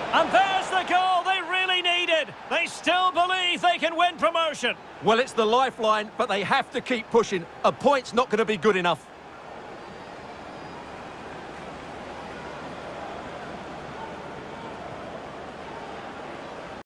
And there's the goal they really needed. They still believe they can win promotion. Well, it's the lifeline, but they have to keep pushing. A point's not going to be good enough.